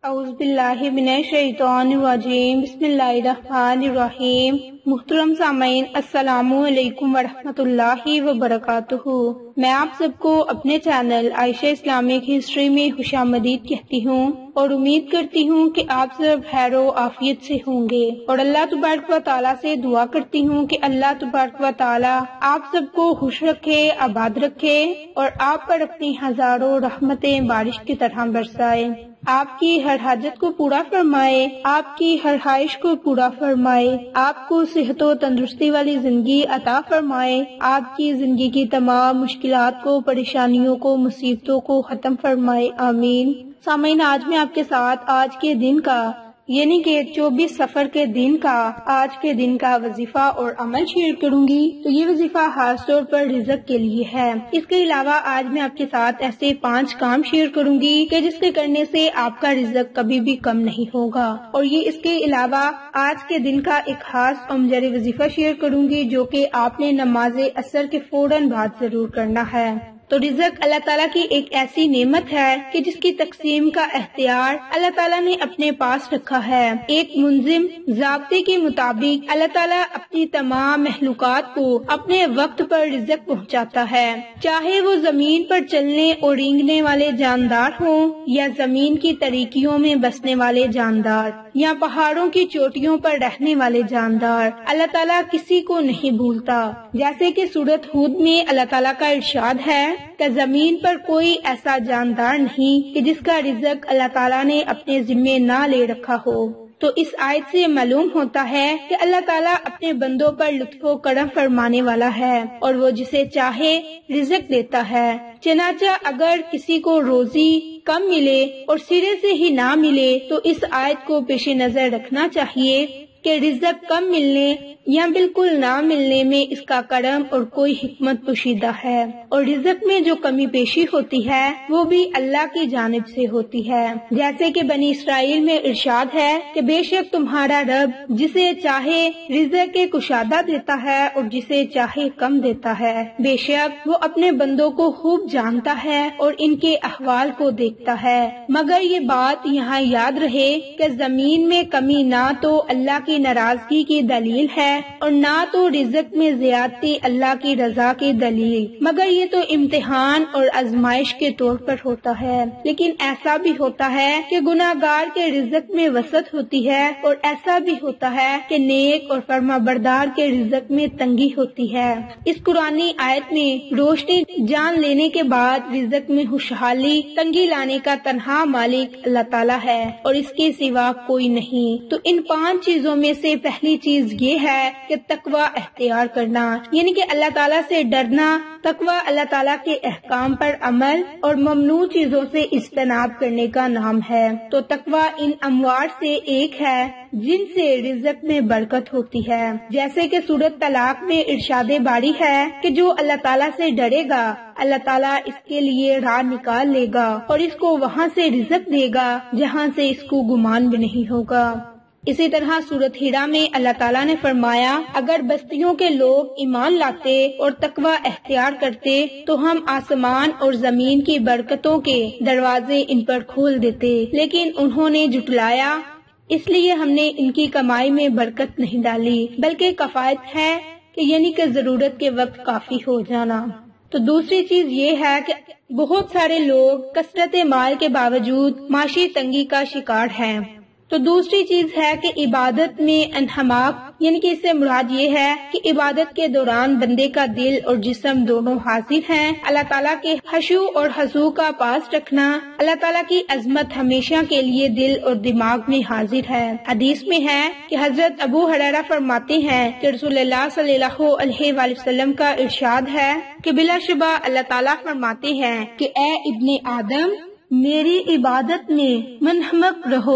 اعوذ باللہ من الشیطان الرجیم، بسم اللہ الرحمن الرحیم۔ محترم سامعین، السلام علیکم ورحمۃ اللہ وبرکاتہ۔ میں آپ سب کو اپنے چینل عائشہ اسلامک ہسٹری میں خوش آمدید کہتی ہوں اور امید کرتی ہوں کہ آپ سب خیر و عافیت سے ہوں گے، اور اللہ تبارک و تعالیٰ سے دعا کرتی ہوں کہ اللہ تبارک و تعالیٰ آپ سب کو خوش رکھے، آباد رکھے اور آپ پر اپنی ہزاروں رحمتیں بارش کی طرح برسائے، آپ کی ہر حاجت کو پورا فرمائے، آپ کی ہر خواہش کو پورا فرمائے، آپ کو صحت و تندرستی والی زندگی عطا فرمائے، آپ کی زندگی کی تمام مشکلات کو، پریشانیوں کو، مصیبتوں کو ختم فرمائے، آمین۔ سامعین، آج میں آپ کے ساتھ آج کے دن کا یعنی کہ 24 صفر کے دن کا آج کے دن کا وظیفہ اور عمل شیئر کروں گی۔ تو یہ وظیفہ خاص طور پر رزق کے لیے ہے۔ اس کے علاوہ آج میں آپ کے ساتھ ایسے 5 کام شیئر کروں گی کہ جس کے کرنے سے آپ کا رزق کبھی بھی کم نہیں ہوگا، اور یہ اس کے علاوہ آج کے دن کا ایک خاص عمجر وظیفہ شیئر کروں گی جو کہ آپ نے نماز عصر کے فوراً بعد ضرور کرنا ہے۔ تو رزق اللہ تعالیٰ کی ایک ایسی نعمت ہے کہ جس کی تقسیم کا اختیار اللہ تعالیٰ نے اپنے پاس رکھا ہے۔ ایک منظم ضابطے کے مطابق اللہ تعالیٰ اپنی تمام مخلوقات کو اپنے وقت پر رزق پہنچاتا ہے، چاہے وہ زمین پر چلنے اور رینگنے والے جاندار ہوں یا زمین کی تاریکیوں میں بسنے والے جاندار یا پہاڑوں کی چوٹیوں پر رہنے والے جاندار۔ اللہ تعالیٰ کسی کو نہیں بھولتا، جیسے کہ سورۃ ہود میں اللہ تعالیٰ کا ارشاد ہے کہ زمین پر کوئی ایسا جاندار نہیں کہ جس کا رزق اللہ تعالیٰ نے اپنے ذمے نہ لے رکھا ہو۔ تو اس آیت سے معلوم ہوتا ہے کہ اللہ تعالیٰ اپنے بندوں پر لطف و کرم فرمانے والا ہے اور وہ جسے چاہے رزق دیتا ہے۔ چنانچہ اگر کسی کو روزی کم ملے اور سرے سے ہی نہ ملے تو اس آیت کو پیش نظر رکھنا چاہیے کہ رزق کم ملنے یا بالکل نہ ملنے میں اس کا کرم اور کوئی حکمت پوشیدہ ہے، اور رزق میں جو کمی پیشی ہوتی ہے وہ بھی اللہ کی جانب سے ہوتی ہے، جیسے کہ بنی اسرائیل میں ارشاد ہے کہ بے شک تمہارا رب جسے چاہے رزق کے کشادہ دیتا ہے اور جسے چاہے کم دیتا ہے، بے شک وہ اپنے بندوں کو خوب جانتا ہے اور ان کے احوال کو دیکھتا ہے۔ مگر یہ بات یہاں یاد رہے کہ زمین میں کمی نہ تو اللہ کی ناراضگی کی دلیل ہے اور نہ تو رزق میں زیادتی اللہ کی رضا کی دلیل، مگر یہ تو امتحان اور آزمائش کے طور پر ہوتا ہے۔ لیکن ایسا بھی ہوتا ہے کہ گناہگار کے رزق میں وسعت ہوتی ہے اور ایسا بھی ہوتا ہے کہ نیک اور فرما بردار کے رزق میں تنگی ہوتی ہے۔ اس قرآنی آیت میں روشنی جان لینے کے بعد رزق میں خوشحالی تنگی لانے کا تنہا مالک اللہ تعالیٰ ہے اور اس کے سوا کوئی نہیں۔ تو ان 5 چیزوں میں سے پہلی چیز یہ ہے کہ تقوی اختیار کرنا، یعنی کہ اللہ تعالیٰ سے ڈرنا۔ تقوی اللہ تعالیٰ کے احکام پر عمل اور ممنوع چیزوں سے اجتناب کرنے کا نام ہے۔ تو تقوی ان اموار سے ایک ہے جن سے رزق میں برکت ہوتی ہے، جیسے کہ سورۃ طلاق میں ارشاد باری ہے کہ جو اللہ تعالیٰ سے ڈرے گا اللہ تعالیٰ اس کے لیے راہ نکال لے گا اور اس کو وہاں سے رزق دے گا جہاں سے اس کو گمان بھی نہیں ہوگا۔ اسی طرح سورۃ ہجر میں اللہ تعالیٰ نے فرمایا اگر بستیوں کے لوگ ایمان لاتے اور تقوی اختیار کرتے تو ہم آسمان اور زمین کی برکتوں کے دروازے ان پر کھول دیتے، لیکن انہوں نے جھٹلایا، اس لیے ہم نے ان کی کمائی میں برکت نہیں ڈالی، بلکہ کفایت ہے کہ یعنی کہ ضرورت کے وقت کافی ہو جانا۔ تو دوسری چیز یہ ہے کہ بہت سارے لوگ کثرت مال کے باوجود معاشی تنگی کا شکار ہیں۔ تو دوسری چیز ہے کہ عبادت میں انہماک، یعنی کہ اس سے مراد یہ ہے کہ عبادت کے دوران بندے کا دل اور جسم دونوں حاضر ہیں، اللہ تعالیٰ کے خشوع اور خضوع کا پاس رکھنا، اللہ تعالیٰ کی عظمت ہمیشہ کے لیے دل اور دماغ میں حاضر ہے۔ حدیث میں ہے کہ حضرت ابو ہریرہ فرماتے ہیں کہ رسول اللہ صلی اللہ علیہ وآلہ وسلم کا ارشاد ہے کہ بلا شبہ اللہ تعالیٰ فرماتے ہیں کہ اے ابن آدم میری عبادت میں منہمک رہو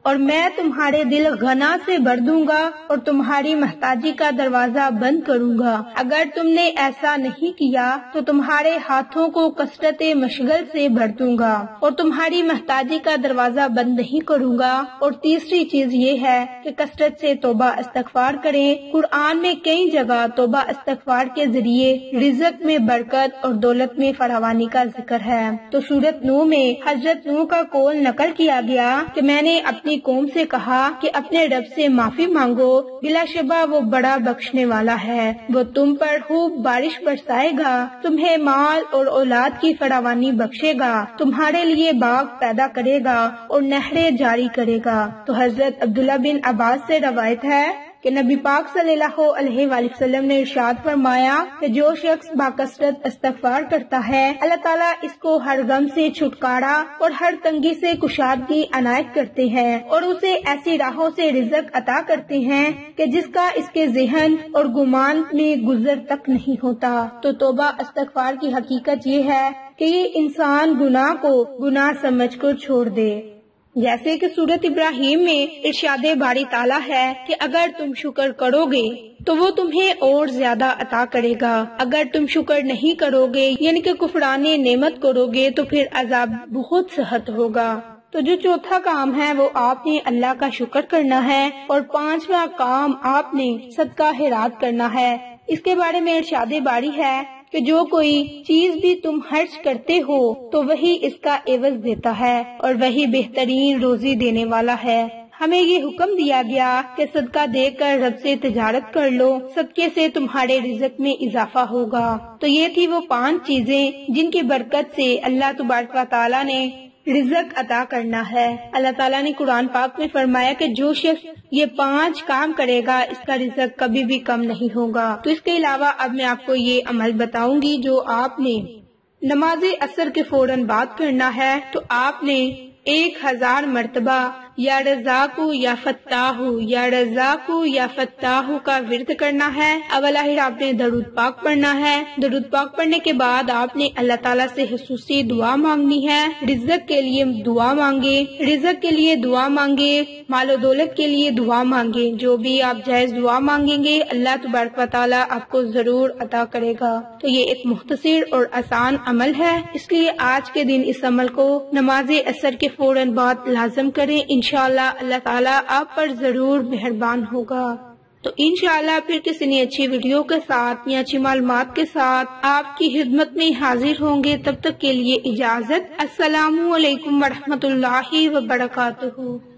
اور میں تمہارے دل غنا سے بھر دوں گا اور تمہاری محتاجی کا دروازہ بند کروں گا۔ اگر تم نے ایسا نہیں کیا تو تمہارے ہاتھوں کو کثرت مشغل سے بھر دوں گا اور تمہاری محتاجی کا دروازہ بند نہیں کروں گا۔ اور تیسری چیز یہ ہے کہ کثرت سے توبہ استغفار کریں۔ قرآن میں کئی جگہ توبہ استغفار کے ذریعے رزق میں برکت اور دولت میں فراوانی کا ذکر ہے۔ تو سورۃ نوح میں حضرت نوح کا قول نقل کیا گیا کہ میں نے اپنی قوم سے کہا کہ اپنے رب سے معافی مانگو، بلا شبہ وہ بڑا بخشنے والا ہے، وہ تم پر خوب بارش برسائے گا، تمہیں مال اور اولاد کی فراوانی بخشے گا، تمہارے لیے باغ پیدا کرے گا اور نہریں جاری کرے گا۔ تو حضرت عبداللہ بن عباس سے روایت ہے کہ نبی پاک صلی اللہ علیہ وآلہ وسلم نے ارشاد فرمایا کہ جو شخص باکثرت استغفار کرتا ہے اللہ تعالیٰ اس کو ہر غم سے چھٹکارا اور ہر تنگی سے کشادگی عنایت کرتے ہیں اور اسے ایسی راہوں سے رزق عطا کرتے ہیں کہ جس کا اس کے ذہن اور گمان میں گزر تک نہیں ہوتا۔ تو توبہ استغفار کی حقیقت یہ ہے کہ یہ انسان گناہ کو گناہ سمجھ کر چھوڑ دے، جیسے کہ سورۃ ابراہیم میں ارشاد باری تعالیٰ ہے کہ اگر تم شکر کرو گے تو وہ تمہیں اور زیادہ عطا کرے گا، اگر تم شکر نہیں کرو گے یعنی کہ کفران نعمت کرو گے تو پھر عذاب بہت سخت ہوگا۔ تو جو چوتھا کام ہے وہ آپ نے اللہ کا شکر کرنا ہے، اور پانچواں کام آپ نے صدقہ خیرات کرنا ہے۔ اس کے بارے میں ارشاد باری ہے کہ جو کوئی چیز بھی تم خرچ کرتے ہو تو وہی اس کا عوض دیتا ہے اور وہی بہترین روزی دینے والا ہے۔ ہمیں یہ حکم دیا گیا کہ صدقہ دے کر رب سے تجارت کر لو، صدقے سے تمہارے رزق میں اضافہ ہوگا۔ تو یہ تھی وہ 5 چیزیں جن کی برکت سے اللہ تبارک و تعالیٰ نے رزق عطا کرنا ہے۔ اللہ تعالیٰ نے قرآن پاک میں فرمایا کہ جو شخص یہ 5 کام کرے گا اس کا رزق کبھی بھی کم نہیں ہوگا۔ تو اس کے علاوہ اب میں آپ کو یہ عمل بتاؤں گی جو آپ نے نماز عصر کے فوراً بعد کرنا ہے۔ تو آپ نے 1000 مرتبہ یا رزاق یا فتاح یا رزاق یا فتاح کا ورد کرنا ہے۔ اب آخر آپ نے درود پاک پڑھنا ہے۔ درود پاک پڑھنے کے بعد آپ نے اللہ تعالیٰ سے خصوصی دعا مانگنی ہے۔ رزق کے لیے دعا مانگے، رزق کے لیے دعا مانگے، مال و دولت کے لیے دعا مانگے، جو بھی آپ جائز دعا مانگیں گے اللہ تبارک و تعالیٰ آپ کو ضرور عطا کرے گا۔ تو یہ ایک مختصر اور آسان عمل ہے، اس لیے آج کے دن اس عمل کو نماز عصر کے فوراً بعد لازم کریں، انشاءاللہ اللہ تعالیٰ آپ پر ضرور مہربان ہوگا۔ تو انشاءاللہ پھر کسی نئی اچھی ویڈیو کے ساتھ یا اچھی معلومات کے ساتھ آپ کی خدمت میں حاضر ہوں گے۔ تب تک کے لیے اجازت، السلام علیکم ورحمۃ اللہ وبرکاتہ۔